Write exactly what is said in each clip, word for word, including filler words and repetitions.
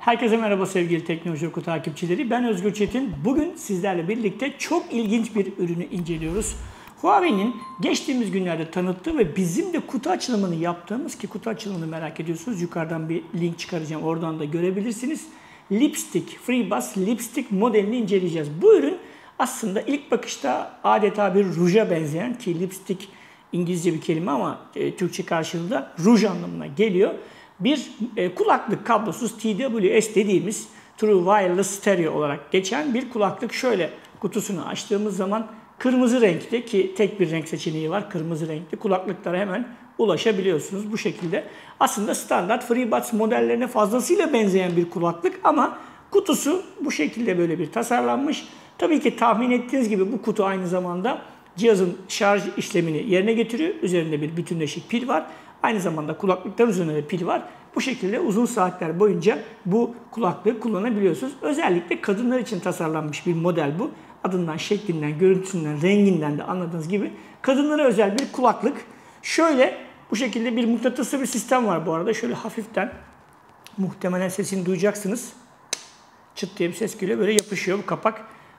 Herkese merhaba sevgili Teknoloji Oku takipçileri. Ben Özgür Çetin. Bugün sizlerle birlikte çok ilginç bir ürünü inceliyoruz. Huawei'nin geçtiğimiz günlerde tanıttığı ve bizim de kutu açılımını yaptığımız, ki kutu açılımını merak ediyorsunuz, yukarıdan bir link çıkaracağım, oradan da görebilirsiniz. Lipstick, FreeBuds Lipstick modelini inceleyeceğiz. Bu ürün aslında ilk bakışta adeta bir ruja benzeyen, ki lipstick İngilizce bir kelime ama e, Türkçe karşılığında ruj anlamına geliyor. Bir e, kulaklık, kablosuz T W S dediğimiz True Wireless Stereo olarak geçen bir kulaklık. Şöyle kutusunu açtığımız zaman kırmızı renkte, ki tek bir renk seçeneği var, kırmızı renkli kulaklıklara hemen ulaşabiliyorsunuz bu şekilde. Aslında standart FreeBuds modellerine fazlasıyla benzeyen bir kulaklık ama kutusu bu şekilde böyle bir tasarlanmış. Tabii ki tahmin ettiğiniz gibi bu kutu aynı zamanda cihazın şarj işlemini yerine getiriyor. Üzerinde bir bütünleşik pil var. Aynı zamanda kulaklıkların üzerinde de pil var. Bu şekilde uzun saatler boyunca bu kulaklığı kullanabiliyorsunuz. Özellikle kadınlar için tasarlanmış bir model bu. Adından, şeklinden, görüntüsünden, renginden de anladığınız gibi kadınlara özel bir kulaklık. Şöyle bu şekilde bir mıknatıslı bir sistem var bu arada. Şöyle hafiften, muhtemelen sesini duyacaksınız. Çıt diye bir ses geliyor. Böyle yapışıyor bu kapak.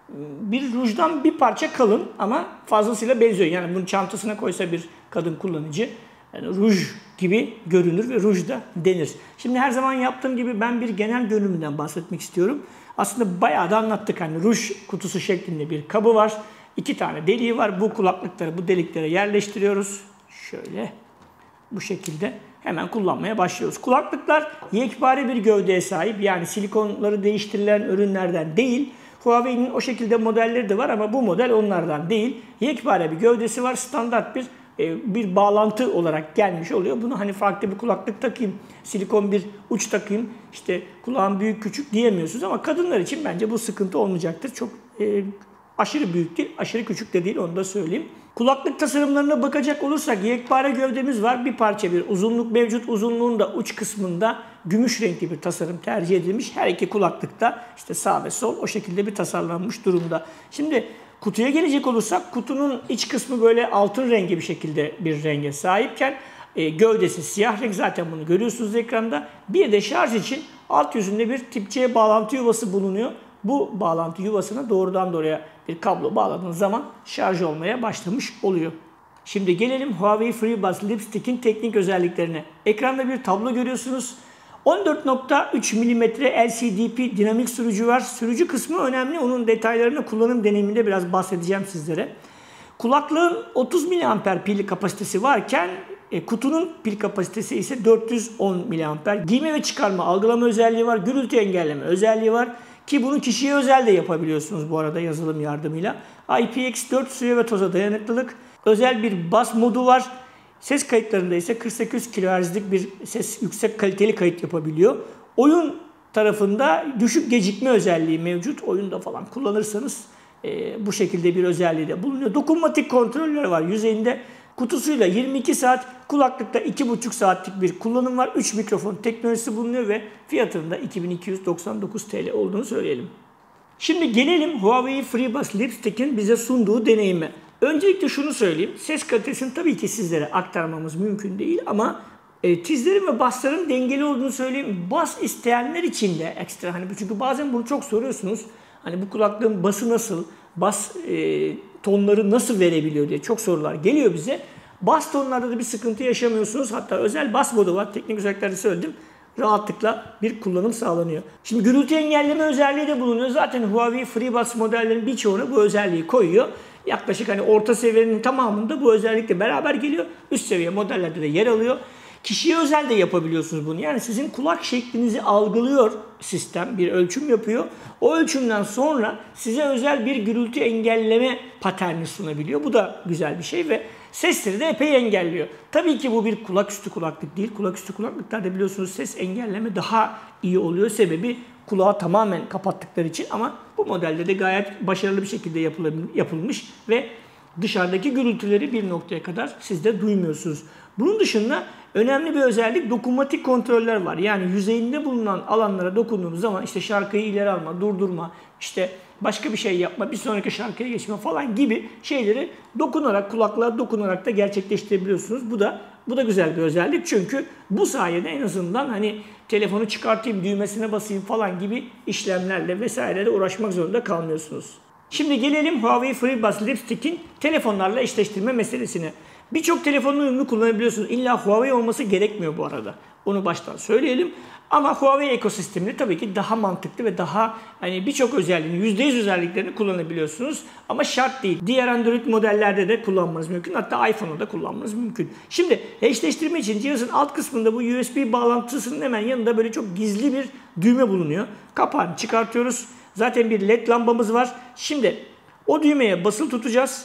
Bir rujdan bir parça kalın ama fazlasıyla benziyor. Yani bunu çantasına koysa bir kadın kullanıcı, yani ruj gibi görünür ve ruj da denir. Şimdi her zaman yaptığım gibi ben bir genel görünümünden bahsetmek istiyorum. Aslında bayağı da anlattık. Hani ruj kutusu şeklinde bir kabı var. İki tane deliği var. Bu kulaklıkları bu deliklere yerleştiriyoruz. Şöyle bu şekilde hemen kullanmaya başlıyoruz. Kulaklıklar yekpare bir gövdeye sahip. Yani silikonları değiştirilen ürünlerden değil. Huawei'nin o şekilde modelleri de var ama bu model onlardan değil. Yekpare bir gövdesi var. Standart bir bir bağlantı olarak gelmiş oluyor. Bunu hani farklı bir kulaklık takayım, silikon bir uç takayım, işte kulağım büyük küçük diyemiyorsunuz ama kadınlar için bence bu sıkıntı olmayacaktır. Çok e, aşırı büyük değil, aşırı küçük de değil, onu da söyleyeyim. Kulaklık tasarımlarına bakacak olursak yekpare gövdemiz var. Bir parça bir uzunluk mevcut. Uzunluğun da uç kısmında gümüş renkli bir tasarım tercih edilmiş. Her iki kulaklıkta işte sağ ve sol o şekilde bir tasarlanmış durumda. Şimdi kutuya gelecek olursak kutunun iç kısmı böyle altın rengi bir şekilde bir renge sahipken e, gövdesi siyah renk, zaten bunu görüyorsunuz ekranda. Bir de şarj için alt yüzünde bir tip C bağlantı yuvası bulunuyor. Bu bağlantı yuvasına doğrudan doğruya bir kablo bağladığınız zaman şarj olmaya başlamış oluyor. Şimdi gelelim Huawei FreeBuds Lipstick'in teknik özelliklerine. Ekranda bir tablo görüyorsunuz. on dört nokta üç milimetre L C D P dinamik sürücü var. Sürücü kısmı önemli. Onun detaylarını kullanım deneyiminde biraz bahsedeceğim sizlere. Kulaklığın otuz miliamper pil kapasitesi varken e, kutunun pil kapasitesi ise dört yüz on miliamper. Giyme ve çıkarma algılama özelliği var. Gürültü engelleme özelliği var. Ki bunu kişiye özel de yapabiliyorsunuz bu arada yazılım yardımıyla. I P X dört suya ve toza dayanıklılık. Özel bir bas modu var. Ses kayıtlarında ise kırk sekiz kilohertz'lik bir ses, yüksek kaliteli kayıt yapabiliyor. Oyun tarafında düşük gecikme özelliği mevcut. Oyunda falan kullanırsanız e, bu şekilde bir özelliği de bulunuyor. Dokunmatik kontroller var yüzeyinde. Kutusuyla yirmi iki saat, kulaklıkta iki buçuk saatlik bir kullanım var. üç mikrofon teknolojisi bulunuyor ve fiyatının da iki bin iki yüz doksan dokuz TL olduğunu söyleyelim. Şimdi gelelim Huawei FreeBuds Lipstick'in bize sunduğu deneyime. Öncelikle şunu söyleyeyim. Ses kalitesini tabii ki sizlere aktarmamız mümkün değil ama e, tizlerin ve bassların dengeli olduğunu söyleyeyim. Bas isteyenler için de ekstra, hani çünkü bazen bunu çok soruyorsunuz. Hani bu kulaklığın bası nasıl, bas e, tonları nasıl verebiliyor diye çok sorular geliyor bize. Bas tonlarda da bir sıkıntı yaşamıyorsunuz. Hatta özel bas modu var. Teknik özellikleri söyledim. Rahatlıkla bir kullanım sağlanıyor. Şimdi gürültü engelleme özelliği de bulunuyor. Zaten Huawei FreeBuds modellerinin birçoğuna bu özelliği koyuyor. Yaklaşık hani orta seviyenin tamamında bu özellikle beraber geliyor. Üst seviye modellerde de yer alıyor. Kişiye özel de yapabiliyorsunuz bunu. Yani sizin kulak şeklinizi algılıyor sistem, bir ölçüm yapıyor. O ölçümden sonra size özel bir gürültü engelleme paterni sunabiliyor. Bu da güzel bir şey ve sesleri de epey engelliyor. Tabii ki bu bir kulaküstü kulaklık değil. Kulaküstü kulaklıklarda biliyorsunuz ses engelleme daha iyi oluyor. Sebebi kulağı tamamen kapattıkları için ama bu modelde de gayet başarılı bir şekilde yapılmış ve dışarıdaki gürültüleri bir noktaya kadar siz de duymuyorsunuz. Bunun dışında önemli bir özellik dokunmatik kontroller var. Yani yüzeyinde bulunan alanlara dokunduğunuz zaman işte şarkıyı ileri alma, durdurma, işte başka bir şey yapma, bir sonraki şarkıya geçme falan gibi şeyleri dokunarak, kulaklığa dokunarak da gerçekleştirebiliyorsunuz. Bu da Bu da güzel bir özellik çünkü bu sayede en azından hani telefonu çıkartayım, düğmesine basayım falan gibi işlemlerle vesaireyle uğraşmak zorunda kalmıyorsunuz. Şimdi gelelim Huawei FreeBuds Lipstick'in telefonlarla eşleştirme meselesine. Birçok telefonun ürünü kullanabiliyorsunuz. İlla Huawei olması gerekmiyor bu arada. Onu baştan söyleyelim. Ama Huawei ekosisteminde tabii ki daha mantıklı ve daha hani birçok özelliğini, yüzde yüz özelliklerini kullanabiliyorsunuz. Ama şart değil. Diğer Android modellerde de kullanmanız mümkün. Hatta iPhone'da da kullanmanız mümkün. Şimdi eşleştirme için cihazın alt kısmında bu U S B bağlantısının hemen yanında böyle çok gizli bir düğme bulunuyor. Kapağını çıkartıyoruz. Zaten bir led lambamız var. Şimdi o düğmeye basılı tutacağız.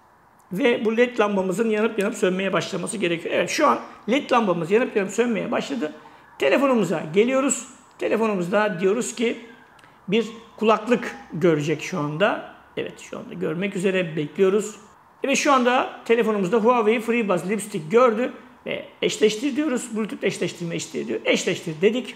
Ve bu led lambamızın yanıp yanıp sönmeye başlaması gerekiyor. Evet, şu an led lambamız yanıp yanıp sönmeye başladı. Telefonumuza geliyoruz. Telefonumuzda diyoruz ki bir kulaklık görecek şu anda. Evet, şu anda görmek üzere, bekliyoruz. Ve şu anda telefonumuzda Huawei FreeBuds Lipstick gördü. Ve eşleştir diyoruz. Bluetooth eşleştirme eşleştir diyor. Eşleştir dedik.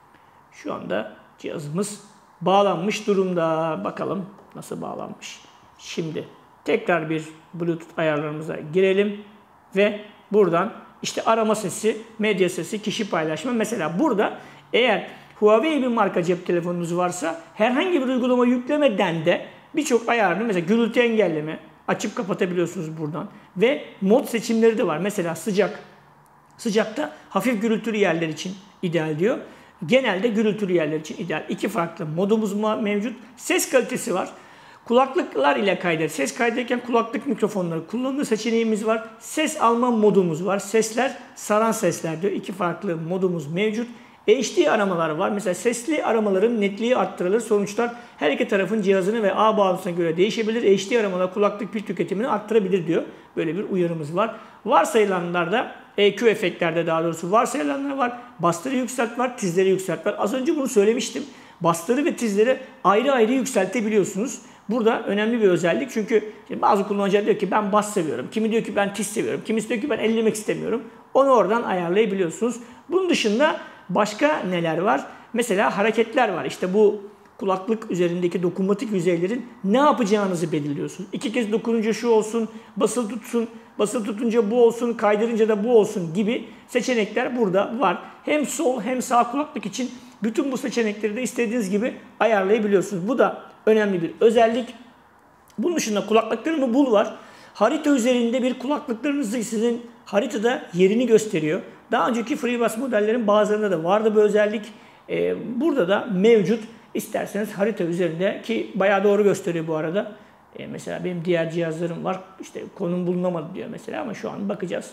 Şu anda cihazımız bağlanmış durumda. Bakalım nasıl bağlanmış. Şimdi tekrar bir Bluetooth ayarlarımıza girelim ve buradan işte arama sesi, medya sesi, kişi paylaşma. Mesela burada eğer Huawei bir marka cep telefonunuz varsa herhangi bir uygulama yüklemeden de birçok ayarını, mesela gürültü engelleme açıp kapatabiliyorsunuz buradan. Ve mod seçimleri de var. Mesela sıcak. Sıcakta hafif gürültülü yerler için ideal diyor. Genelde gürültülü yerler için ideal. İki farklı modumuz mevcut. Ses kalitesi var. Kulaklıklar ile kaydet. Ses kaydederken kulaklık mikrofonları kullanma seçeneğimiz var. Ses alma modumuz var. Sesler saran sesler diyor. İki farklı modumuz mevcut. H D aramalar var. Mesela sesli aramaların netliği arttırılır. Sonuçlar her iki tarafın cihazını ve ağ bağlantısına göre değişebilir. H D aramalar kulaklık pil tüketimini arttırabilir diyor. Böyle bir uyarımız var. Varsayılanlarda E Q efektlerde daha doğrusu varsayılanlar var. Bastırı yükselt var, tizleri yükselt var. Az önce bunu söylemiştim. Bastırı ve tizleri ayrı ayrı yükseltebiliyorsunuz. Burada önemli bir özellik çünkü bazı kullanıcılar diyor ki ben bas seviyorum. Kimi diyor ki ben tiz seviyorum. Kimisi diyor ki ben ellemek istemiyorum. Onu oradan ayarlayabiliyorsunuz. Bunun dışında başka neler var? Mesela hareketler var. İşte bu kulaklık üzerindeki dokunmatik yüzeylerin ne yapacağınızı belirliyorsunuz. İki kez dokununca şu olsun, basılı tutsun, basılı tutunca bu olsun, kaydırınca da bu olsun gibi seçenekler burada var. Hem sol hem sağ kulaklık için bütün bu seçenekleri de istediğiniz gibi ayarlayabiliyorsunuz. Bu da önemli bir özellik. Bunun dışında kulaklıklarımı bul var. Harita üzerinde bir kulaklıklarınızı sizin haritada yerini gösteriyor. Daha önceki FreeBuds modellerin bazılarında da vardı bu özellik. Ee, burada da mevcut. İsterseniz harita üzerinde ki bayağı doğru gösteriyor bu arada. Ee, mesela benim diğer cihazlarım var. İşte konum bulunamadı diyor mesela ama şu an bakacağız.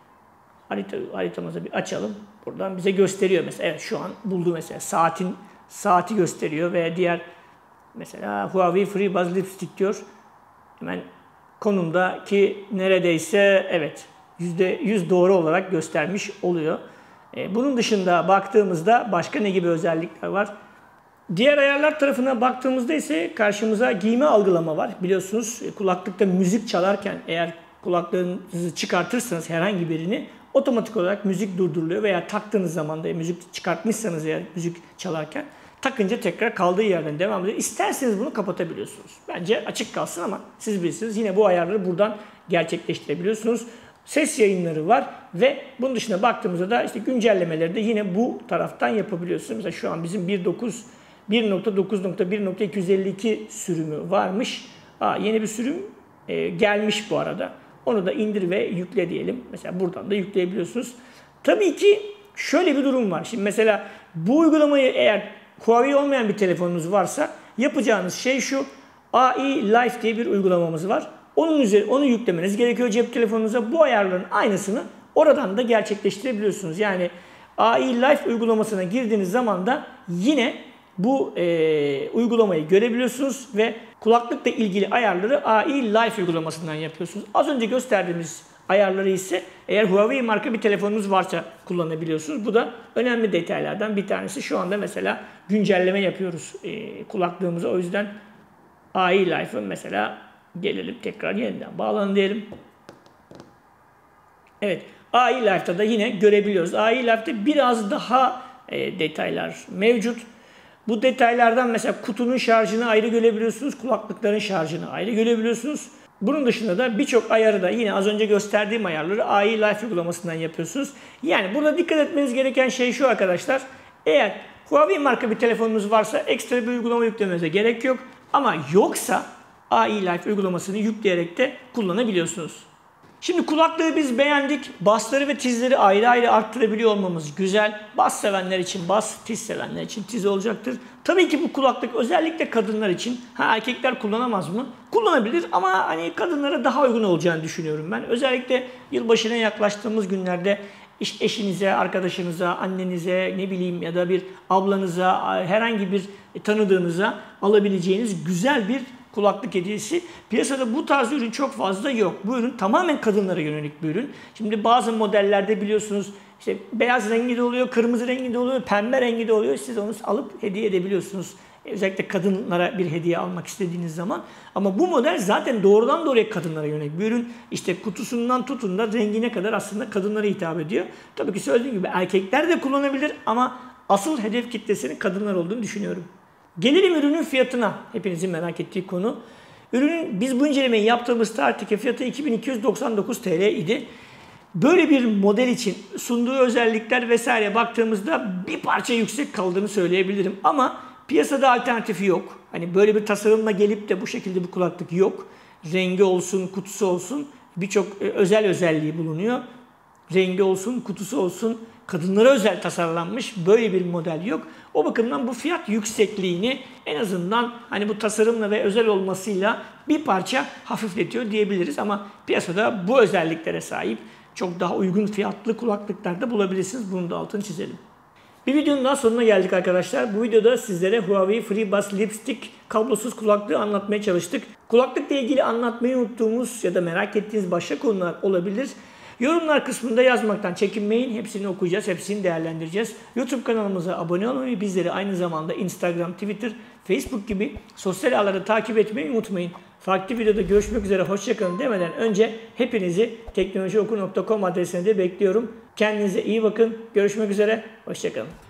Harita, haritamızı bir açalım. Buradan bize gösteriyor mesela. Evet, şu an buldu mesela. Saatin saati gösteriyor ve diğer mesela Huawei FreeBuds Lipstick diyor. Hemen konumdaki neredeyse evet yüzde yüz doğru olarak göstermiş oluyor. Ee, bunun dışında baktığımızda başka ne gibi özellikler var? Diğer ayarlar tarafına baktığımızda ise karşımıza giyme algılama var. Biliyorsunuz kulaklıkta müzik çalarken eğer kulaklığınızı çıkartırsanız herhangi birini otomatik olarak müzik durduruluyor veya taktığınız zaman da müzik çıkartmışsanız eğer müzik çalarken takınca tekrar kaldığı yerden devam ediyor. İsterseniz bunu kapatabiliyorsunuz. Bence açık kalsın ama siz bilirsiniz. Yine bu ayarları buradan gerçekleştirebiliyorsunuz. Ses yayınları var ve bunun dışında baktığımızda da işte güncellemeleri de yine bu taraftan yapabiliyorsunuz. Mesela şu an bizim bir nokta dokuz nokta bir nokta iki yüz elli iki sürümü varmış. Aa, yeni bir sürüm e, gelmiş bu arada. Onu da indir ve yükle diyelim. Mesela buradan da yükleyebiliyorsunuz. Tabii ki şöyle bir durum var. Şimdi mesela bu uygulamayı eğer Huawei olmayan bir telefonunuz varsa yapacağınız şey şu. A I Life diye bir uygulamamız var. Onun üzeri, onu yüklemeniz gerekiyor cep telefonunuza. Bu ayarların aynısını oradan da gerçekleştirebiliyorsunuz. Yani A I Life uygulamasına girdiğiniz zaman da yine bu e, uygulamayı görebiliyorsunuz ve kulaklıkla ilgili ayarları A I Life uygulamasından yapıyorsunuz. Az önce gösterdiğimiz ayarları ise eğer Huawei marka bir telefonunuz varsa kullanabiliyorsunuz. Bu da önemli detaylardan bir tanesi. Şu anda mesela güncelleme yapıyoruz e, kulaklığımıza. O yüzden A I Life'ın mesela gelelim tekrar yeniden bağlanın diyelim. Evet, A I Life'da da yine görebiliyoruz. A I Life'da biraz daha e, detaylar mevcut. Bu detaylardan mesela kutunun şarjını ayrı görebiliyorsunuz. Kulaklıkların şarjını ayrı görebiliyorsunuz. Bunun dışında da birçok ayarı da yine az önce gösterdiğim ayarları A I Life uygulamasından yapıyorsunuz. Yani burada dikkat etmeniz gereken şey şu arkadaşlar. Eğer Huawei marka bir telefonunuz varsa ekstra bir uygulama yüklemenize gerek yok. Ama yoksa A I Life uygulamasını yükleyerek de kullanabiliyorsunuz. Şimdi kulaklığı biz beğendik. Bassları ve tizleri ayrı ayrı arttırabiliyor olmamız güzel. Bass sevenler için bass, tiz sevenler için tiz olacaktır. Tabii ki bu kulaklık özellikle kadınlar için. Ha, erkekler kullanamaz mı? Kullanabilir ama hani kadınlara daha uygun olacağını düşünüyorum ben. Özellikle yılbaşına yaklaştığımız günlerde eşinize, arkadaşınıza, annenize, ne bileyim ya da bir ablanıza, herhangi bir tanıdığınıza alabileceğiniz güzel bir kulaklık hediyesi. Piyasada bu tarz ürün çok fazla yok. Bu ürün tamamen kadınlara yönelik bir ürün. Şimdi bazı modellerde biliyorsunuz işte beyaz rengi de oluyor, kırmızı rengi de oluyor, pembe rengi de oluyor. Siz onu alıp hediye edebiliyorsunuz. Özellikle kadınlara bir hediye almak istediğiniz zaman. Ama bu model zaten doğrudan doğruya kadınlara yönelik bir ürün. İşte kutusundan tutun da rengine kadar aslında kadınlara hitap ediyor. Tabii ki söylediğim gibi erkekler de kullanabilir ama asıl hedef kitlesinin kadınlar olduğunu düşünüyorum. Gelelim ürünün fiyatına. Hepinizin merak ettiği konu. Ürünün biz bu incelemeyi yaptığımız tarihteki fiyatı iki bin iki yüz doksan dokuz T L idi. Böyle bir model için sunduğu özellikler vesaire baktığımızda bir parça yüksek kaldığını söyleyebilirim. Ama piyasada alternatifi yok. Hani böyle bir tasarımla gelip de bu şekilde bir kulaklık yok. Rengi olsun, kutusu olsun birçok özel özelliği bulunuyor. Rengi olsun, kutusu olsun, kadınlara özel tasarlanmış böyle bir model yok. O bakımdan bu fiyat yüksekliğini en azından hani bu tasarımla ve özel olmasıyla bir parça hafifletiyor diyebiliriz. Ama piyasada bu özelliklere sahip çok daha uygun fiyatlı kulaklıklar da bulabilirsiniz. Bunun da altını çizelim. Bir videonun daha sonuna geldik arkadaşlar. Bu videoda sizlere Huawei FreeBuds Lipstick kablosuz kulaklığı anlatmaya çalıştık. Kulaklıkla ilgili anlatmayı unuttuğumuz ya da merak ettiğiniz başka konular olabilir. Yorumlar kısmında yazmaktan çekinmeyin. Hepsini okuyacağız, hepsini değerlendireceğiz. YouTube kanalımıza abone olmayı, bizleri aynı zamanda Instagram, Twitter, Facebook gibi sosyal ağları takip etmeyi unutmayın. Farklı videoda görüşmek üzere, hoşçakalın demeden önce hepinizi teknolojioku nokta com adresine de bekliyorum. Kendinize iyi bakın. Görüşmek üzere, hoşçakalın.